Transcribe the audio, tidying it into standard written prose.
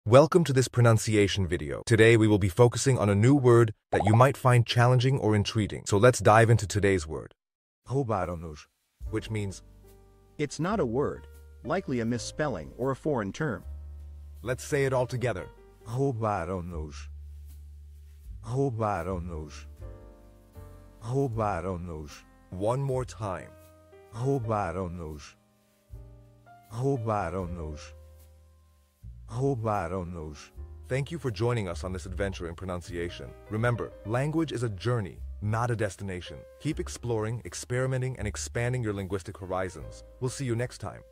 Welcome to this pronunciation video. Today we will be focusing on a new word that you might find challenging or intriguing. So let's dive into today's word. Roubaram-nos, which means, It's not a word, likely a misspelling or a foreign term. let's say it all together. Roubaram-nos. Roubaram-nos. Roubaram-nos. One more time. Roubaram-nos. Roubaram-nos. Roubaram-nos. Thank you for joining us on this adventure in pronunciation. Remember, language is a journey, not a destination. Keep exploring, experimenting, and expanding your linguistic horizons. We'll see you next time.